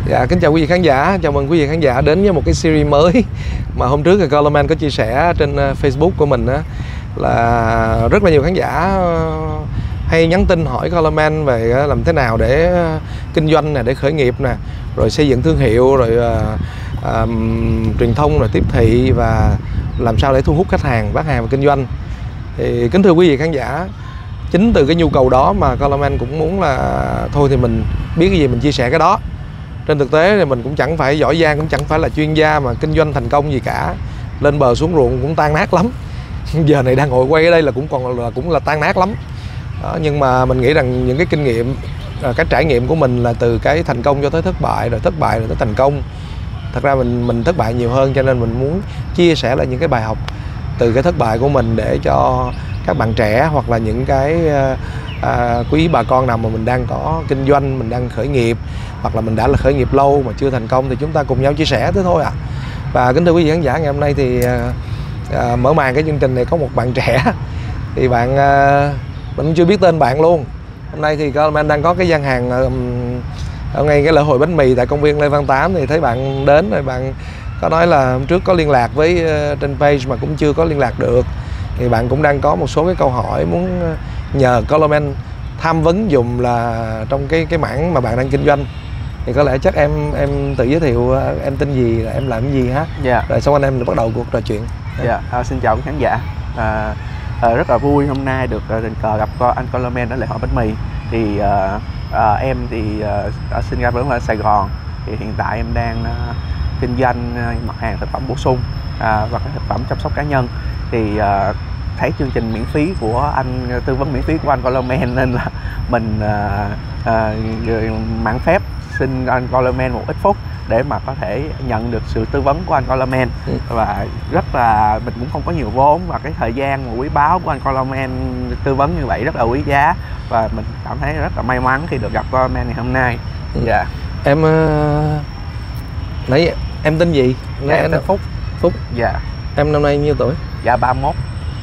Dạ, kính chào quý vị khán giả, chào mừng quý vị khán giả đến với một cái series mới mà hôm trước thì Colorman có chia sẻ trên Facebook của mình á, là rất là nhiều khán giả hay nhắn tin hỏi Colorman về làm thế nào để kinh doanh nè, để khởi nghiệp nè, rồi xây dựng thương hiệu, rồi truyền thông, rồi tiếp thị và làm sao để thu hút khách hàng, bán hàng và kinh doanh. Thì kính thưa quý vị khán giả, chính từ cái nhu cầu đó mà Colorman cũng muốn là thôi thì mình biết cái gì mình chia sẻ cái đó. Trên thực tế thì mình cũng chẳng phải giỏi giang, cũng chẳng phải là chuyên gia mà kinh doanh thành công gì cả. Lên bờ xuống ruộng cũng tan nát lắm. Giờ này đang ngồi quay ở đây là cũng là tan nát lắm. Đó, nhưng mà mình nghĩ rằng những cái kinh nghiệm, cái trải nghiệm của mình là từ cái thành công cho tới thất bại, rồi thất bại rồi tới thành công. Thật ra mình thất bại nhiều hơn, cho nên mình muốn chia sẻ lại những cái bài học từ cái thất bại của mình để cho các bạn trẻ hoặc là những cái quý bà con nào mà mình đang có kinh doanh, mình đang khởi nghiệp hoặc là mình đã là khởi nghiệp lâu mà chưa thành công thì chúng ta cùng nhau chia sẻ thế thôi ạ. Và kính thưa quý vị khán giả, ngày hôm nay thì mở màn cái chương trình này có một bạn trẻ. Thì bạn mình chưa biết tên bạn luôn. Hôm nay thì Colorman đang có cái gian hàng ở ngay cái lễ hội bánh mì tại công viên Lê Văn Tám, thì thấy bạn đến rồi, bạn có nói là hôm trước có liên lạc với trên page mà cũng chưa có liên lạc được. Thì bạn cũng đang có một số cái câu hỏi muốn nhờ Colorman tham vấn dùm là trong cái mảng mà bạn đang kinh doanh. Thì có lẽ chắc em tự giới thiệu em tên gì, là em làm cái gì ha. Dạ. Rồi xong anh em bắt đầu cuộc trò chuyện. Dạ. Xin chào quý khán giả. Rất là vui hôm nay được tình cờ gặp anh Colorman ở lễ hội bánh mì. Thì em thì sinh ra lớn lên Sài Gòn. Thì hiện tại em đang kinh doanh mặt hàng thực phẩm bổ sung và các thực phẩm chăm sóc cá nhân. Thì thấy chương trình miễn phí của anh, tư vấn miễn phí của anh Colorman, nên là mình mạn phép xin anh Colorman một ít phút để mà có thể nhận được sự tư vấn của anh Colorman. Và rất là mình cũng không có nhiều vốn, và cái thời gian mà quý báu của anh Colorman tư vấn như vậy rất là quý giá, và mình cảm thấy rất là may mắn khi được gặp Colorman ngày hôm nay. Dạ. Em nãy em tên gì? Dạ, em tên Phúc. Phúc. Dạ. Em năm nay nhiêu tuổi? Dạ 31.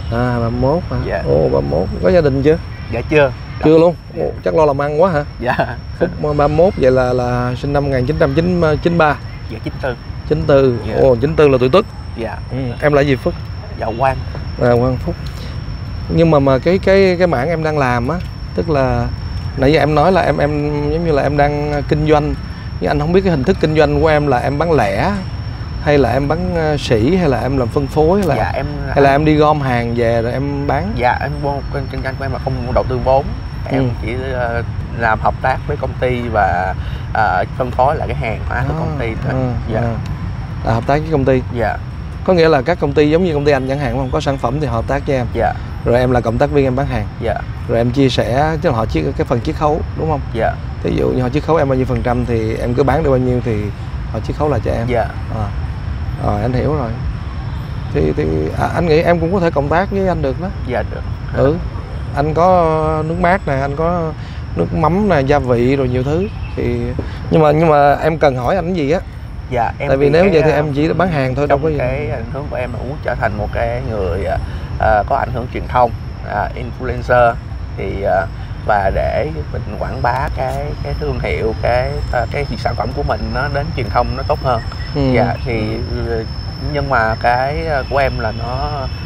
31 hả? Dạ. Ồ, 31. Có gia đình chưa? Dạ chưa. Chưa luôn. Ồ, chắc lo làm ăn quá hả? Dạ. Phúc 31 vậy là sinh năm 1993. Dạ 94. 94. Dạ. Ồ, 94 là tuổi Tuất. Dạ. Em là gì Phúc? Dạ Quang. Quang Phúc. Nhưng mà cái mảng em đang làm á, tức là nãy giờ em nói là em giống như là em đang kinh doanh, nhưng anh không biết cái hình thức kinh doanh của em là em bán lẻ hay là em bán sỉ hay là em làm phân phối hay là dạ, hay là em đi gom hàng về rồi em bán? Dạ, em kinh doanh của em là không đầu tư vốn, em chỉ làm hợp tác với công ty và phân phối lại cái hàng hóa của công ty thôi. Dạ. Hợp tác với công ty. Dạ. Có nghĩa là các công ty giống như công ty anh chẳng hạn, không có sản phẩm thì họ hợp tác với em. Dạ. Rồi em là cộng tác viên, em bán hàng. Dạ. Rồi em chia sẻ, tức là họ cái phần chiết khấu đúng không? Dạ. Ví dụ như họ chiết khấu em bao nhiêu % thì em cứ bán được bao nhiêu thì họ chiết khấu lại cho em. Dạ. Rồi anh hiểu rồi. Thì anh nghĩ em cũng có thể cộng tác với anh được đó. Dạ được. Anh có nước mát nè, anh có nước mắm nè, gia vị rồi nhiều thứ. Thì nhưng mà em cần hỏi anh cái gì á? Dạ, em tại vì nếu vậy thì em chỉ bán hàng thôi, đâu có gì. Cái ảnh hưởng của em là muốn trở thành một cái người có ảnh hưởng truyền thông, influencer, thì và để mình quảng bá cái thương hiệu, cái sản phẩm của mình nó đến truyền thông nó tốt hơn. Dạ, thì nhưng mà cái của em là nó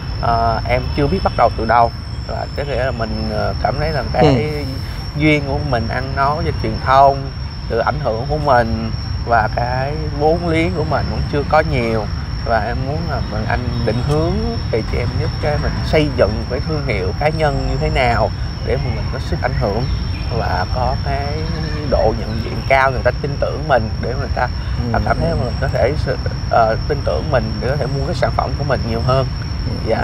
em chưa biết bắt đầu từ đâu, và cái nghĩa là mình cảm thấy là cái duyên của mình ăn nói về truyền thông, từ ảnh hưởng của mình và cái vốn liếng của mình cũng chưa có nhiều, và em muốn là anh định hướng thì chị em giúp cho mình xây dựng cái thương hiệu cá nhân như thế nào để mà mình có sức ảnh hưởng và có cái độ nhận diện cao, người ta tin tưởng mình, để người ta cảm thấy mình có thể tin tưởng mình để có thể mua cái sản phẩm của mình nhiều hơn. Dạ.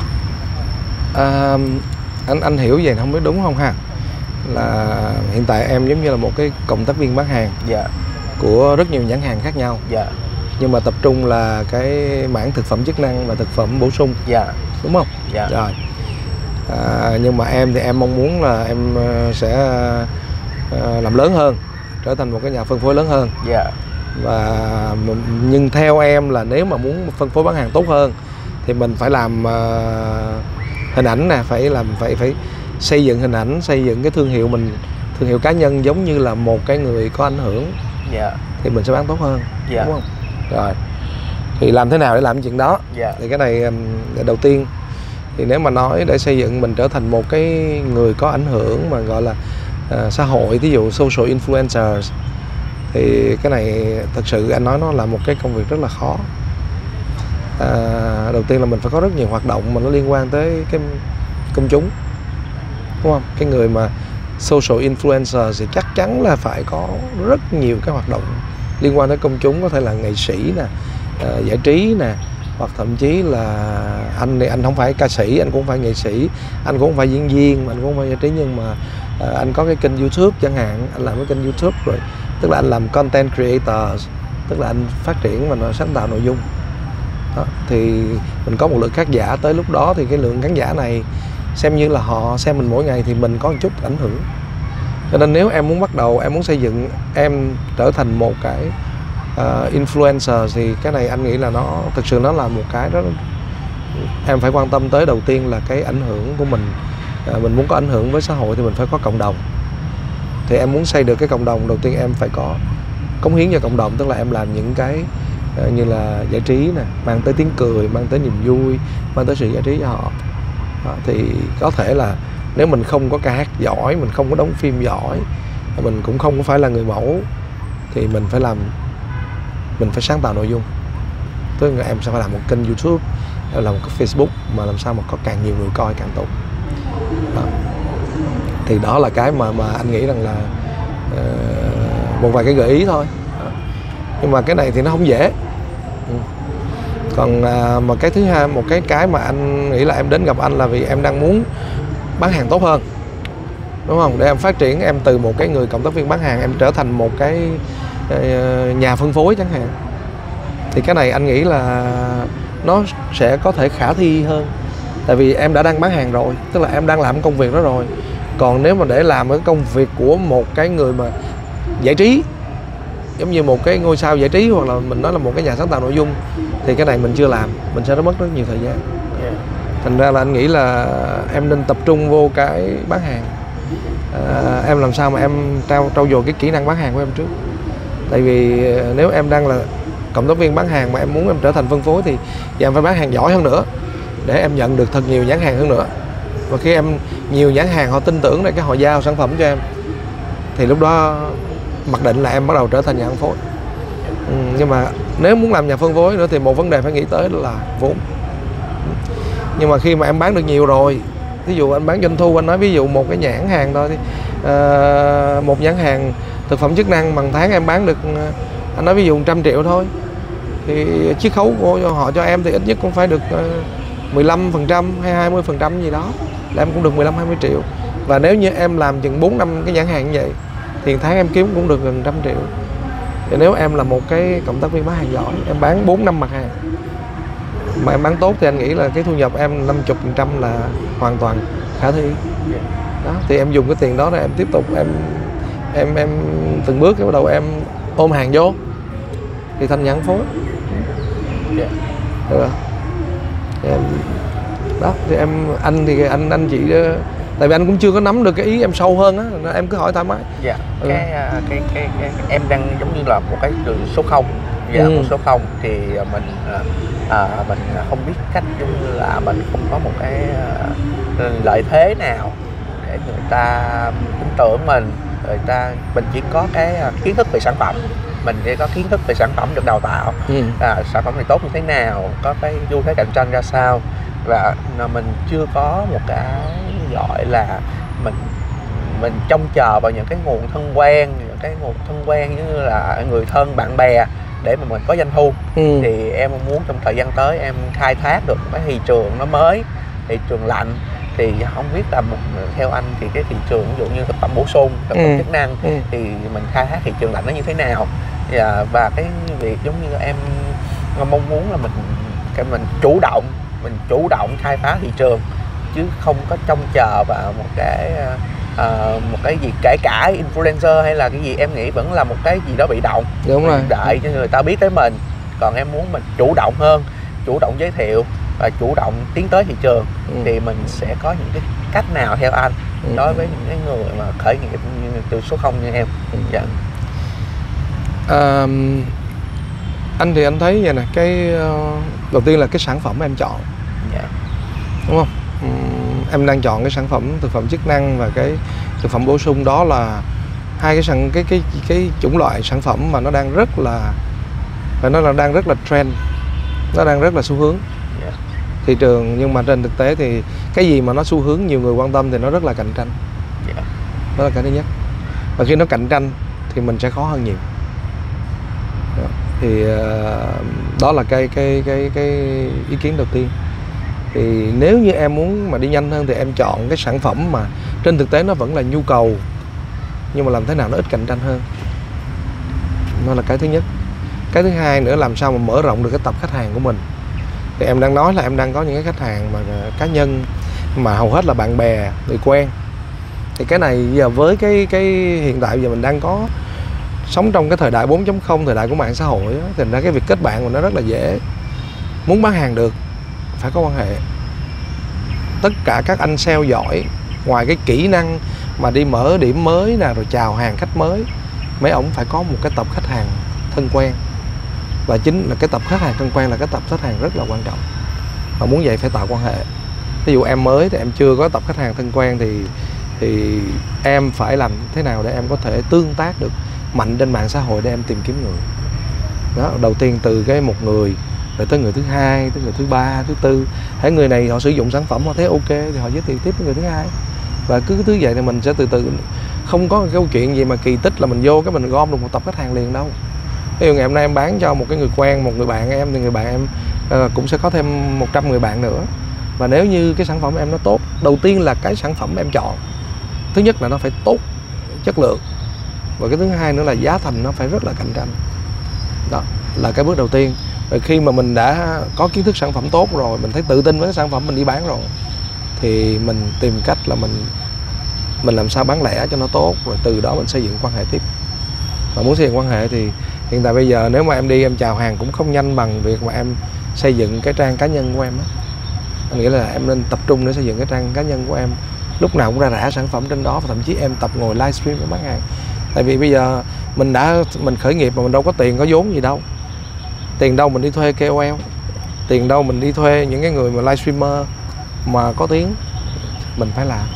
Anh hiểu vậy không biết đúng không ha, là hiện tại em giống như là một cái cộng tác viên bán hàng. Dạ. Của rất nhiều nhãn hàng khác nhau. Dạ. Nhưng mà tập trung là cái mảng thực phẩm chức năng và thực phẩm bổ sung. Dạ. Đúng không? Dạ. Rồi. Nhưng mà em thì em mong muốn là em sẽ làm lớn hơn, trở thành một cái nhà phân phối lớn hơn. Dạ. Và nhưng theo em là nếu mà muốn phân phối bán hàng tốt hơn thì mình phải làm hình ảnh nè, phải xây dựng hình ảnh, xây dựng cái thương hiệu mình, thương hiệu cá nhân giống như là một cái người có ảnh hưởng thì mình sẽ bán tốt hơn, đúng không? Rồi thì làm thế nào để làm chuyện đó? Thì cái này đầu tiên thì nếu mà nói để xây dựng mình trở thành một cái người có ảnh hưởng mà gọi là xã hội, ví dụ social influencers, thì cái này thật sự anh nói nó là một cái công việc rất là khó. Đầu tiên là mình phải có rất nhiều hoạt động mà nó liên quan tới cái công chúng, đúng không? Cái người mà social influencer thì chắc chắn là phải có rất nhiều cái hoạt động liên quan tới công chúng, có thể là nghệ sĩ nè, giải trí nè, hoặc thậm chí là anh không phải ca sĩ, anh cũng không phải nghệ sĩ, anh cũng không phải diễn viên, anh cũng không phải giải trí, nhưng mà anh có cái kênh YouTube chẳng hạn, anh làm cái kênh YouTube rồi, tức là anh làm content creator, tức là anh phát triển và sáng tạo nội dung. Đó, thì mình có một lượng khán giả, tới lúc đó thì cái lượng khán giả này xem như là họ xem mình mỗi ngày thì mình có một chút ảnh hưởng. Cho nên nếu em muốn bắt đầu, em muốn xây dựng em trở thành một cái influencer thì cái này anh nghĩ là nó thực sự nó là một cái đó em phải quan tâm tới. Đầu tiên là cái ảnh hưởng của mình. Mình muốn có ảnh hưởng với xã hội thì mình phải có cộng đồng. Thì em muốn xây được cái cộng đồng, đầu tiên em phải có cống hiến cho cộng đồng, tức là em làm những cái như là giải trí nè, mang tới tiếng cười, mang tới niềm vui, mang tới sự giải trí cho họ. Thì có thể là nếu mình không có ca hát giỏi, mình không có đóng phim giỏi, mình cũng không có phải là người mẫu, thì mình phải sáng tạo nội dung. Tức là em sẽ phải làm một kênh YouTube, làm một cái Facebook mà làm sao mà có càng nhiều người coi càng tốt. Đó. Thì đó là cái mà anh nghĩ rằng là một vài cái gợi ý thôi. Nhưng mà cái này thì nó không dễ. Còn mà cái thứ hai, một cái mà anh nghĩ là em đến gặp anh là vì em đang muốn bán hàng tốt hơn, đúng không? Để em phát triển em từ một cái người cộng tác viên bán hàng, em trở thành một cái nhà phân phối chẳng hạn. Thì cái này anh nghĩ là nó sẽ có thể khả thi hơn. Tại vì em đã đang bán hàng rồi, tức là em đang làm công việc đó rồi. Còn nếu mà để làm cái công việc của một cái người mà giải trí, giống như một cái ngôi sao giải trí, hoặc là mình nói là một cái nhà sáng tạo nội dung, thì cái này mình chưa làm, mình sẽ mất rất nhiều thời gian. Thành ra là anh nghĩ là em nên tập trung vô cái bán hàng. Em làm sao mà em trau dồi cái kỹ năng bán hàng của em trước. Tại vì nếu em đang là cộng tác viên bán hàng mà em muốn em trở thành phân phối thì em phải bán hàng giỏi hơn nữa, để em nhận được thật nhiều nhãn hàng hơn nữa. Và khi em nhiều nhãn hàng họ tin tưởng để cái họ giao sản phẩm cho em, thì lúc đó mặc định là em bắt đầu trở thành nhà phân phối. Nhưng mà nếu muốn làm nhà phân phối nữa thì một vấn đề phải nghĩ tới là vốn. Nhưng mà khi mà em bán được nhiều rồi, ví dụ anh bán doanh thu, anh nói ví dụ một cái nhãn hàng thôi thì một nhãn hàng thực phẩm chức năng bằng tháng em bán được, anh nói ví dụ 100 triệu thôi, thì chiết khấu của họ cho em thì ít nhất cũng phải được 15% hay 20% gì đó, là em cũng được 15-20 triệu. Và nếu như em làm chừng 4-5 cái nhãn hàng như vậy thì tháng em kiếm cũng được gần 100 triệu. Thì nếu em là một cái cộng tác viên bán hàng giỏi, em bán 4-5 mặt hàng mà em bán tốt thì anh nghĩ là cái thu nhập em 50% là hoàn toàn khả thi. Đó, thì em dùng cái tiền đó để em tiếp tục em từng bước bắt đầu em ôm hàng vô thì thành nhà phân phối. Được rồi. Đó thì anh chị, tại vì anh cũng chưa có nắm được cái ý em sâu hơn á, nên em cứ hỏi thoải mái. Cái em đang giống như là một cái số 0, một số 0 thì mình không biết cách, giống như là mình không có một cái lợi thế nào để người ta tin tưởng mình. Mình chỉ có cái kiến thức về sản phẩm, mình chỉ có kiến thức về sản phẩm được đào tạo, sản phẩm này tốt như thế nào, có cái xu thế cạnh tranh ra sao, và mình chưa có một cái gọi là mình trông chờ vào những cái nguồn thân quen, như là người thân bạn bè để mà mình có doanh thu. Thì em muốn trong thời gian tới em khai thác được một cái thị trường nó mới, thị trường lạnh. Thì không biết là theo anh thì cái thị trường ví dụ như thực phẩm bổ sung, thực phẩm chức năng thì mình khai thác thị trường lạnh nó như thế nào, và cái việc giống như em mong muốn là mình chủ động khai phá thị trường, chứ không có trông chờ vào một cái gì, kể cả influencer hay là cái gì, em nghĩ vẫn là một cái gì đó bị động. Đúng rồi. Đợi cho người ta biết tới mình. Còn em muốn mình chủ động hơn, chủ động giới thiệu và chủ động tiến tới thị trường. Thì mình sẽ có những cái cách nào theo anh đối với những cái người mà khởi nghiệp từ số 0 như em? Anh thì anh thấy vậy nè, cái đầu tiên là cái sản phẩm em chọn, đúng không? Em đang chọn cái sản phẩm thực phẩm chức năng và cái thực phẩm bổ sung, đó là hai cái chủng loại sản phẩm mà nó đang rất là, phải nói là đang rất là trend, nó đang rất là xu hướng thị trường. Nhưng mà trên thực tế thì cái gì mà nó xu hướng nhiều người quan tâm thì nó rất là cạnh tranh. Đó là cái thứ nhất. Và khi nó cạnh tranh thì mình sẽ khó hơn nhiều. Thì đó là cái ý kiến đầu tiên. Thì nếu như em muốn mà đi nhanh hơn thì em chọn cái sản phẩm mà trên thực tế nó vẫn là nhu cầu, nhưng mà làm thế nào nó ít cạnh tranh hơn. Đó là cái thứ nhất. Cái thứ hai nữa, làm sao mà mở rộng được cái tập khách hàng của mình. Thì em đang nói là em đang có những cái khách hàng mà cá nhân, mà hầu hết là bạn bè, người quen. Thì cái này giờ với cái hiện tại giờ mình đang có sống trong cái thời đại 4.0, thời đại của mạng xã hội á, thì ra cái việc kết bạn của nó rất là dễ. Muốn bán hàng được phải có quan hệ. Tất cả các anh sale giỏi, ngoài cái kỹ năng mà đi mở điểm mới nè, rồi chào hàng khách mới, mấy ổng phải có một cái tập khách hàng thân quen. Và chính là cái tập khách hàng thân quen là cái tập khách hàng rất là quan trọng. Và muốn vậy phải tạo quan hệ. Ví dụ em mới thì em chưa có tập khách hàng thân quen thì em phải làm thế nào để em có thể tương tác được mạnh trên mạng xã hội để em tìm kiếm người. Đó, đầu tiên từ cái một người, rồi tới người thứ hai, tới người thứ ba, thứ tư. Thấy người này họ sử dụng sản phẩm họ thấy ok thì họ giới thiệu tiếp với người thứ hai. Và cứ thứ vậy thì mình sẽ từ từ, không có cái câu chuyện gì mà kỳ tích là mình vô cái mình gom được một tập khách hàng liền đâu. Ví dụ ngày hôm nay em bán cho một cái người quen, một người bạn em, thì người bạn em cũng sẽ có thêm 100 người bạn nữa. Và nếu như cái sản phẩm em nó tốt, đầu tiên là cái sản phẩm em chọn, thứ nhất là nó phải tốt chất lượng, và cái thứ hai nữa là giá thành nó phải rất là cạnh tranh. Đó là cái bước đầu tiên. Rồi khi mà mình đã có kiến thức sản phẩm tốt rồi, mình thấy tự tin với cái sản phẩm mình đi bán rồi, thì mình tìm cách là mình làm sao bán lẻ cho nó tốt, rồi từ đó mình xây dựng quan hệ tiếp. Và muốn xây dựng quan hệ thì hiện tại bây giờ nếu mà em đi em chào hàng cũng không nhanh bằng việc mà em xây dựng cái trang cá nhân của em á. Nghĩa là em nên tập trung để xây dựng cái trang cá nhân của em, lúc nào cũng ra rã sản phẩm trên đó, và thậm chí em tập ngồi livestream để bán hàng. Tại vì bây giờ mình khởi nghiệp mà mình đâu có tiền, có vốn gì đâu. Tiền đâu mình đi thuê KOL, tiền đâu mình đi thuê những cái người mà livestreamer mà có tiếng. Mình phải làm,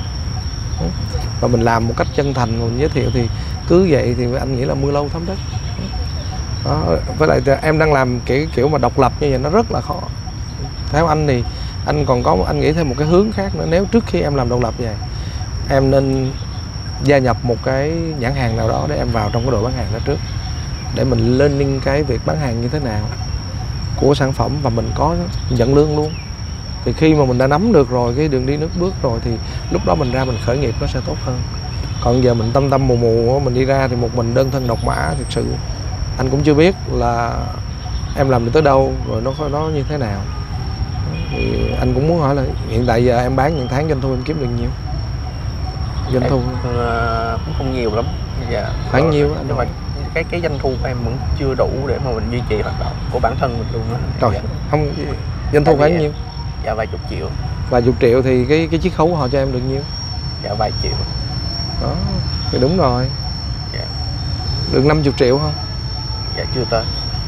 và mình làm một cách chân thành, mình giới thiệu thì cứ vậy thì anh nghĩ là mưa lâu thấm đất. Đó. Với lại em đang làm kiểu mà độc lập như vậy nó rất là khó. Theo anh thì anh còn có, anh nghĩ thêm một cái hướng khác nữa. Nếu trước khi em làm độc lập vậy, em nên gia nhập một cái nhãn hàng nào đó để em vào trong cái đội bán hàng đó trước, để mình learning cái việc bán hàng như thế nào của sản phẩm, và mình có nhận lương luôn. Thì khi mà mình đã nắm được rồi cái đường đi nước bước rồi thì lúc đó mình ra mình khởi nghiệp nó sẽ tốt hơn. Còn giờ mình tâm mù mù mình đi ra thì một mình đơn thân độc mã, thực sự anh cũng chưa biết là em làm được tới đâu, rồi nó như thế nào. Thì anh cũng muốn hỏi là hiện tại giờ em bán những tháng doanh thu em kiếm được nhiêu? Doanh thu cũng không nhiều lắm. Khoảng nhiêu anh? Nhưng mà cái doanh thu của em vẫn chưa đủ để mà mình duy trì hoạt động của bản thân mình luôn á. Rồi, không, doanh thu khoảng nhiêu? Dạ vài chục triệu. Vài chục triệu thì cái chiết khấu của họ cho em được nhiêu? Dạ vài triệu. Đó, thì đúng rồi. Dạ. Được 50 triệu không? Dạ chưa tới.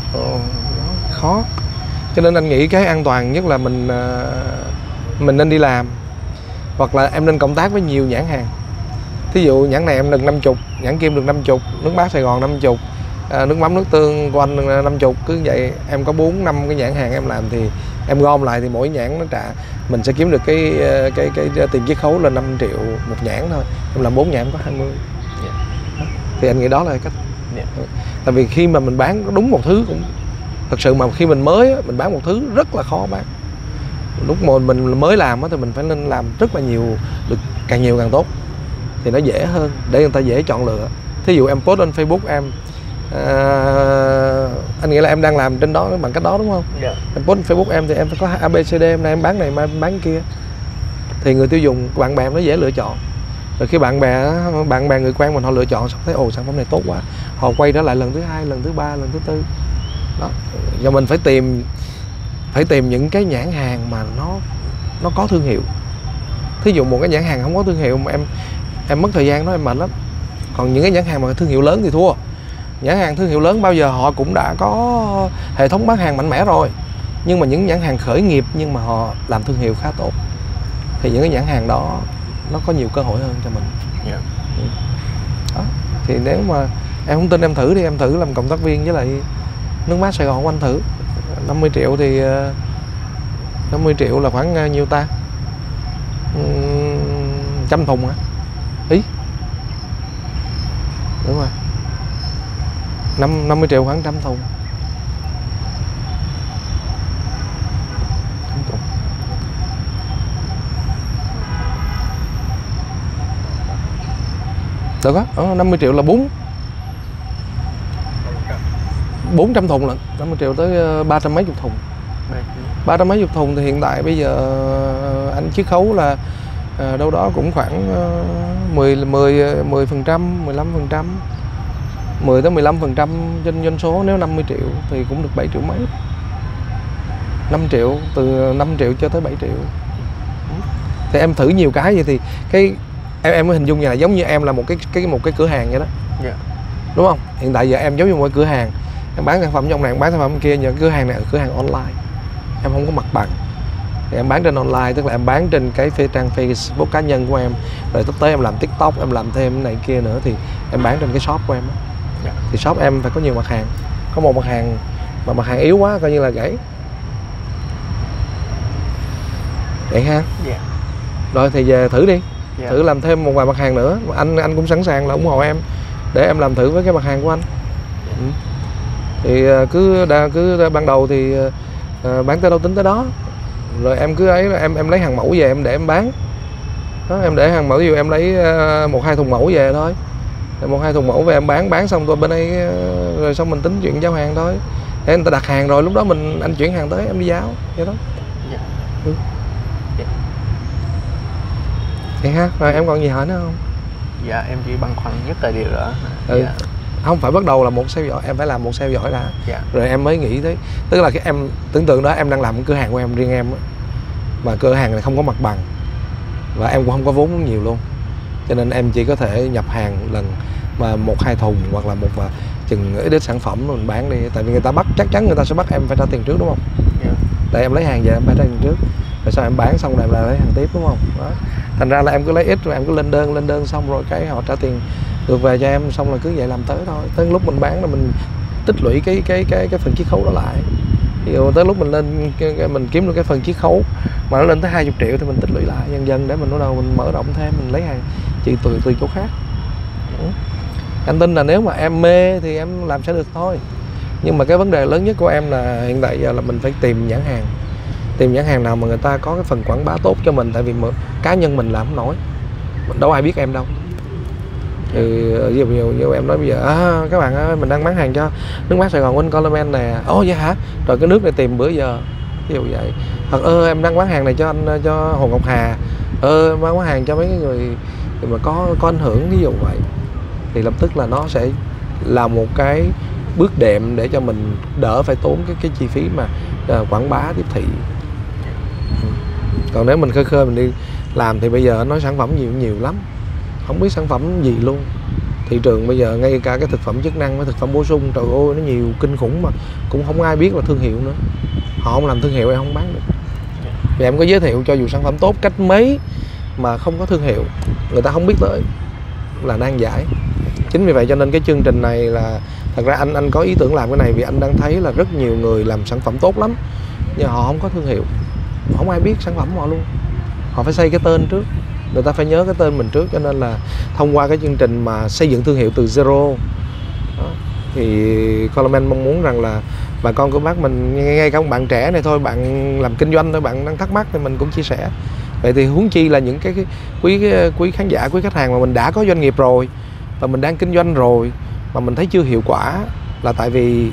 Khó. Cho nên anh nghĩ cái an toàn nhất là mình nên đi làm, hoặc là em nên cộng tác với nhiều nhãn hàng. Thí dụ nhãn này em được 50, nhãn kim được 50, nước mát Sài Gòn 50, nước mắm nước tương của anh 50. Cứ vậy em có 4-5 cái nhãn hàng em làm thì em gom lại thì mỗi nhãn nó trả, mình sẽ kiếm được cái tiền chiết khấu là 5 triệu một nhãn thôi. Em làm 4 nhãn em có 20. Thì anh nghĩ đó là cách. Tại vì khi mà mình bán đúng một thứ cũng thật sự, mà khi mình mới mình bán một thứ rất là khó bán. Lúc mà mình mới làm thì mình phải nên làm rất là nhiều, được càng nhiều càng tốt thì nó dễ hơn để người ta dễ chọn lựa. Thí dụ em post lên Facebook em, anh nghĩ là em đang làm trên đó bằng cách đó đúng không? Yeah. Em post lên Facebook em thì em phải có ABCD, em nay em bán này, mai em bán kia, thì người tiêu dùng, bạn bè nó dễ lựa chọn. Rồi khi bạn bè người quen mình họ lựa chọn xong thấy ồ sản phẩm này tốt quá, họ quay trở lại lần thứ hai, lần thứ ba, lần thứ tư. Đó. Và mình phải tìm những cái nhãn hàng mà nó có thương hiệu. Thí dụ một cái nhãn hàng không có thương hiệu mà em mất thời gian đó em mệt lắm. Còn những cái nhãn hàng mà thương hiệu lớn thì thua. Nhãn hàng thương hiệu lớn bao giờ họ cũng đã có hệ thống bán hàng mạnh mẽ rồi. Nhưng mà những nhãn hàng khởi nghiệp nhưng mà họ làm thương hiệu khá tốt thì những cái nhãn hàng đó nó có nhiều cơ hội hơn cho mình. Đó. Thì nếu mà em không tin em thử đi, em thử làm cộng tác viên với lại nước mát Sài Gòn của anh thử. 50 triệu thì 50 triệu là khoảng nhiêu ta? 100 thùng hả? Ý. Đúng rồi. 50 triệu khoảng 100 thùng. Được á, 50 triệu là 400 thùng lận, 50 triệu tới 300 mấy chục thùng. 300 mấy chục thùng thì hiện tại bây giờ anh chiết khấu là đâu đó cũng khoảng 10%, 15%, 10 tới 15% trên doanh số. Nếu 50 triệu thì cũng được 7 triệu mấy. 5 triệu, từ 5 triệu cho tới 7 triệu. Thì em thử nhiều cái vậy thì cái em mới hình dung như là giống như em là một cái cửa hàng vậy đó. Đúng không? Hiện tại giờ em giống như một cái cửa hàng, em bán sản phẩm trong này, em bán sản phẩm kia, nhưng cửa hàng này là cửa hàng online. Em không có mặt bằng. Thì em bán trên online, tức là em bán trên cái trang Facebook cá nhân của em. Rồi tiếp tới em làm TikTok, em làm thêm cái này kia nữa thì em bán trên cái shop của em đó. Thì shop em phải có nhiều mặt hàng. Có một mặt hàng mà mặt hàng yếu quá coi như là gãy. Vậy ha? Rồi thì về thử đi. Thử làm thêm một vài mặt hàng nữa. Anh cũng sẵn sàng là ủng hộ em để em làm thử với cái mặt hàng của anh. Thì cứ ban đầu thì bán tới đâu tính tới đó. Rồi em cứ ấy, em lấy hàng mẫu về em để em bán đó, em để hàng mẫu về em lấy 1-2 thùng mẫu về thôi, 1-2 thùng mẫu về em bán xong rồi bên đây rồi xong mình tính chuyện giao hàng thôi. Để người ta đặt hàng rồi lúc đó anh chuyển hàng tới em đi giao vậy đó. Vậy ha. Rồi em còn gì hỏi nữa không? Dạ em chỉ băn khoăn nhất là điều đó. Không phải bắt đầu là một sale giỏi, em phải làm một sale giỏi đã. Rồi em mới nghĩ tới. Tức là cái em tưởng tượng đó em đang làm một cửa hàng của em riêng em á, mà cửa hàng này không có mặt bằng và em cũng không có vốn nhiều luôn, cho nên em chỉ có thể nhập hàng lần mà 1-2 thùng hoặc là chừng ít sản phẩm mình bán đi. Tại vì người ta chắc chắn người ta sẽ bắt em phải trả tiền trước đúng không? Tại em lấy hàng về em phải trả tiền trước, rồi sau em bán xong rồi em lại lấy hàng tiếp đúng không? Đó. Thành ra là em cứ lấy ít rồi em cứ lên đơn xong rồi cái họ trả tiền được về cho em, xong rồi cứ vậy làm tới thôi. Tới lúc mình bán là mình tích lũy cái phần chiết khấu đó lại. Ví dụ tới lúc mình lên mình kiếm được cái phần chiết khấu mà nó lên tới 20 triệu thì mình tích lũy lại dần để mình bắt đầu mình mở rộng thêm, mình lấy hàng chỉ từ chỗ khác. Anh tin là nếu mà em mê thì em làm sẽ được thôi. Nhưng mà cái vấn đề lớn nhất của em là hiện tại giờ là mình phải tìm nhãn hàng. Tìm nhãn hàng nào mà người ta có cái phần quảng bá tốt cho mình. Tại vì cá nhân mình làm không nổi, đâu ai biết em đâu. Thì ví dụ như em nói bây giờ các bạn ơi, mình đang bán hàng cho nước mát Sài Gòn của anh Coleman nè. Ồ vậy hả? Rồi cái nước này tìm bữa giờ, ví dụ vậy. Hoặc em đang bán hàng này cho anh, cho Hồ Ngọc Hà. Bán hàng cho mấy cái người mà có ảnh hưởng, ví dụ vậy. Thì lập tức là nó sẽ là một cái bước đệm để cho mình đỡ phải tốn cái chi phí mà quảng bá tiếp thị. Còn nếu mình khơi mình đi làm thì bây giờ nói sản phẩm nhiều lắm, không biết sản phẩm gì luôn. Thị trường bây giờ ngay cả cái thực phẩm chức năng với thực phẩm bổ sung, trời ơi nó nhiều kinh khủng mà cũng không ai biết là thương hiệu nữa. Họ không làm thương hiệu em không bán được. Vì em có giới thiệu cho dù sản phẩm tốt cách mấy mà không có thương hiệu, người ta không biết tới là nan giải. Chính vì vậy cho nên cái chương trình này là thật ra anh có ý tưởng làm cái này vì anh đang thấy là rất nhiều người làm sản phẩm tốt lắm nhưng họ không có thương hiệu, không ai biết sản phẩm họ luôn. Họ phải xây cái tên trước, người ta phải nhớ cái tên mình trước. Cho nên là thông qua cái chương trình mà xây dựng thương hiệu từ zero đó, thì Coleman mong muốn rằng là bà con của bác mình, ngay cả bạn trẻ này thôi, bạn làm kinh doanh thôi, bạn đang thắc mắc thì mình cũng chia sẻ. Vậy thì huống chi là những cái quý khán giả, quý khách hàng mà mình đã có doanh nghiệp rồi và mình đang kinh doanh rồi mà mình thấy chưa hiệu quả, là tại vì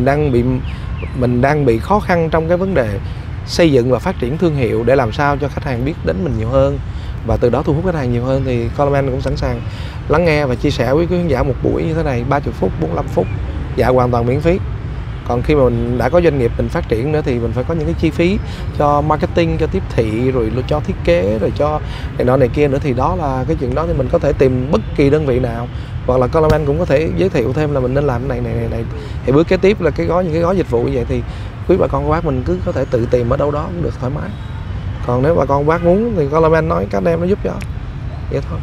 mình đang bị khó khăn trong cái vấn đề xây dựng và phát triển thương hiệu để làm sao cho khách hàng biết đến mình nhiều hơn và từ đó thu hút khách hàng nhiều hơn. Thì Coleman cũng sẵn sàng lắng nghe và chia sẻ với quý khán giả một buổi như thế này, 30 phút, 45 phút, dạ hoàn toàn miễn phí. Còn khi mà mình đã có doanh nghiệp mình phát triển nữa thì mình phải có những cái chi phí cho marketing, cho tiếp thị, rồi cho thiết kế, rồi cho này nọ này kia nữa, thì đó là cái chuyện đó thì mình có thể tìm bất kỳ đơn vị nào, hoặc là Coleman cũng có thể giới thiệu thêm là mình nên làm cái này. Thì bước kế tiếp là những cái gói dịch vụ như vậy thì quý bà con bác mình cứ có thể tự tìm ở đâu đó cũng được thoải mái. Còn nếu bà con bác muốn thì Coleman nói các anh em nó giúp cho vậy thôi.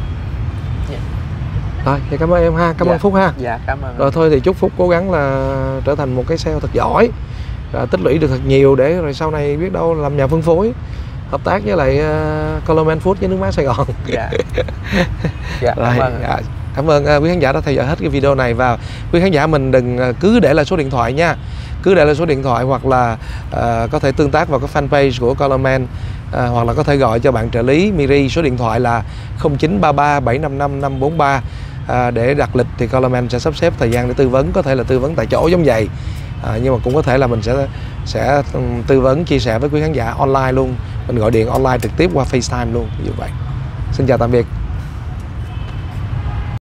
Rồi, thì cảm ơn em ha, cảm ơn Phúc ha. Dạ, cảm ơn. Rồi thôi thì chúc Phúc cố gắng là trở thành một cái sale thật giỏi, tích lũy được thật nhiều để rồi sau này biết đâu làm nhà phân phối, hợp tác với lại Coleman Food với nước mát Sài Gòn. Dạ. Dạ, Rồi, cảm ơn. cảm ơn quý khán giả đã theo dõi hết cái video này. Và quý khán giả mình đừng cứ để lại số điện thoại nha, cứ để lại số điện thoại, hoặc là có thể tương tác vào cái fanpage của Coleman, hoặc là có thể gọi cho bạn trợ lý Miri, số điện thoại là 0933 755 543. Để đặt lịch thì Coleman sẽ sắp xếp thời gian để tư vấn, có thể là tư vấn tại chỗ giống vậy, nhưng mà cũng có thể là mình sẽ tư vấn chia sẻ với quý khán giả online luôn, mình gọi điện online trực tiếp qua FaceTime luôn, như vậy. Xin chào tạm biệt.